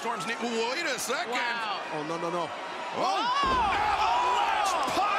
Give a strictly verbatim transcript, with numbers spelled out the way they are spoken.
Storm's knee. Wait a second. Wow. Oh, no, no, no. Oh! Avalanche